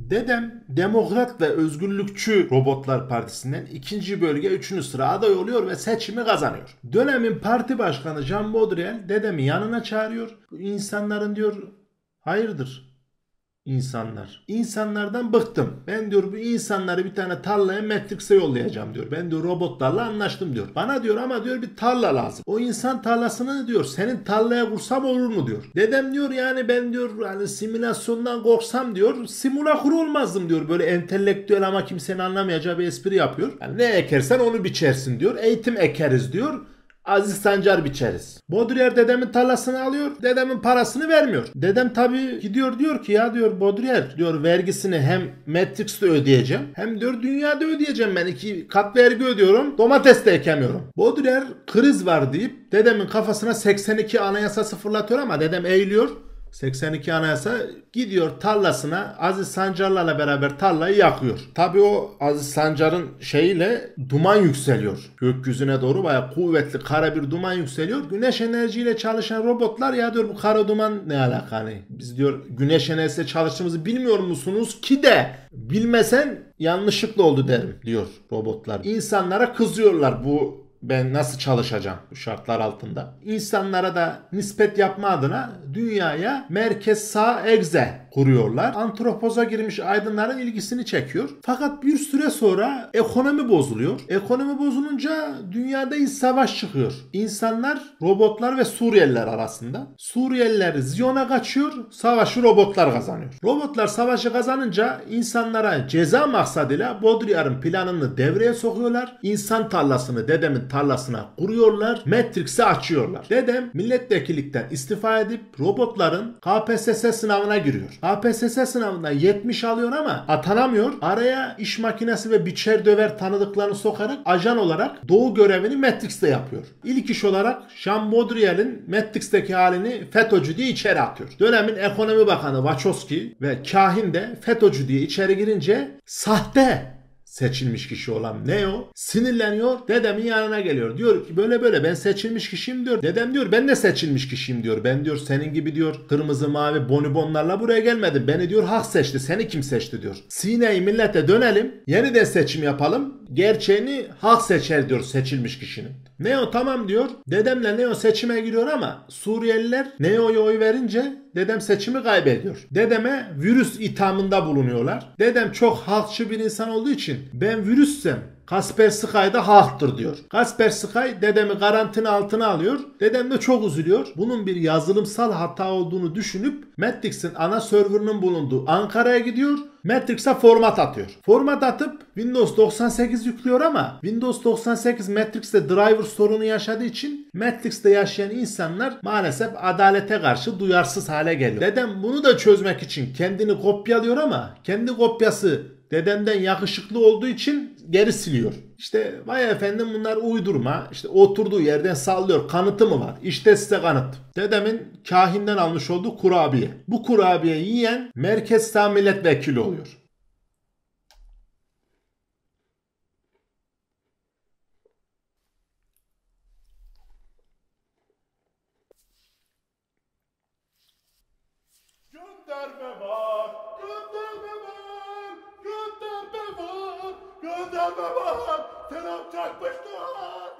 Dedem Demokrat ve Özgürlükçü Robotlar Partisi'nden ikinci bölge 3. sıra aday oluyor ve seçimi kazanıyor. Dönemin parti başkanı Jean Baudrillard dedemi yanına çağırıyor. Bu insanların diyor hayırdır insanlar. İnsanlardan bıktım. Ben diyor bu insanları bir tane tarlaya Matrix'e yollayacağım diyor. Ben diyor robotlarla anlaştım diyor. Bana diyor ama diyor bir tarla lazım. O insan tarlasını diyor senin tarlaya kursam olur mu diyor. Dedem diyor yani ben diyor hani simülasyondan korksam diyor simulakru olmazdım diyor. Böyle entelektüel ama kimsenin anlamayacağı bir espri yapıyor. Yani ne ekersen onu biçersin diyor. Eğitim ekeriz diyor. Aziz Sancar biçeriz. Baudrillard dedemin tarlasını alıyor. Dedemin parasını vermiyor. Dedem tabii gidiyor diyor ki ya diyor Baudrillard diyor vergisini hem Matrix'te ödeyeceğim hem diyor dünyada ödeyeceğim ben 2 kat vergi ödüyorum. Domates de ekemiyorum. Baudrillard kriz var deyip dedemin kafasına 82 anayasası fırlatıyor ama dedem eğiliyor. 82 anayasa gidiyor tarlasına Aziz Sancar'la beraber tarlayı yakıyor. Tabii o Aziz Sancar'ın şeyiyle duman yükseliyor. Gökyüzüne doğru bayağı kuvvetli kara bir duman yükseliyor. Güneş enerjiyle çalışan robotlar ya diyor bu kara duman ne alaka hani biz diyor güneş enerjisiyle çalıştığımızı bilmiyor musunuz ki de bilmesen yanlışlıkla oldu derim diyor robotlar. İnsanlara kızıyorlar bu ben nasıl çalışacağım bu şartlar altında. İnsanlara da nispet yapma adına dünyaya merkez sağ egze kuruyorlar. Antropoza girmiş aydınların ilgisini çekiyor. Fakat bir süre sonra ekonomi bozuluyor. Ekonomi bozulunca dünyada iç savaş çıkıyor. İnsanlar, robotlar ve Suriyeliler arasında. Suriyeliler Ziyon'a kaçıyor. Savaşı robotlar kazanıyor. Robotlar savaşı kazanınca insanlara ceza maksadıyla Baudrillard'ın planını devreye sokuyorlar. İnsan tarlasını dedemin tarlasına kuruyorlar. Matrix'i açıyorlar. Dedem milletvekillikten istifa edip robotların KPSS sınavına giriyor. KPSS sınavında 70 alıyor ama atanamıyor. Araya iş makinesi ve biçer döver tanıdıklarını sokarak ajan olarak doğu görevini Matrix'te yapıyor. İlk iş olarak Jean Baudrillard'in Matrix'teki halini FETÖ'cü diye içeri atıyor. Dönemin ekonomi bakanı Wachowski ve kahin de FETÖ'cü diye içeri girince sahte seçilmiş kişi olan Neo sinirleniyor. Dedemin yanına geliyor. Diyor ki böyle böyle ben seçilmiş kişiyim diyor. Dedem diyor ben de seçilmiş kişiyim diyor. Ben diyor senin gibi diyor kırmızı mavi bonibonlarla buraya gelmedim. Beni diyor halk seçti. Seni kim seçti diyor. Sineyi millete dönelim. Yeniden seçim yapalım. Gerçeğini halk seçer diyor seçilmiş kişinin. Neo tamam diyor. Dedemle Neo seçime giriyor ama Suriyeliler Neo'ya oy verince dedem seçimi kaybediyor. Dedeme virüs ithamında bulunuyorlar. Dedem çok halkçı bir insan olduğu için ben virüssem Kaspersky da halktır diyor. Kaspersky dedemi karantina altına alıyor. Dedem de çok üzülüyor. Bunun bir yazılımsal hata olduğunu düşünüp Matrix'in ana serverının bulunduğu Ankara'ya gidiyor. Matrix'e format atıyor. Format atıp Windows 98 yüklüyor ama Windows 98 Matrix'te driver sorunu yaşadığı için Matrix'te yaşayan insanlar maalesef adalete karşı duyarsız hale geliyor. Dedem bunu da çözmek için kendini kopyalıyor ama kendi kopyası dedemden yakışıklı olduğu için geri siliyor. İşte vay efendim bunlar uydurma. İşte oturduğu yerden sallıyor. Kanıtı mı var? İşte size kanıt. Dedemin kahinden almış olduğu kurabiye. Bu kurabiye yiyen merkez sağ milletvekili oluyor. Gönderme var, gönderme var, gönderme var, gönderme var. Selam çakmışlar.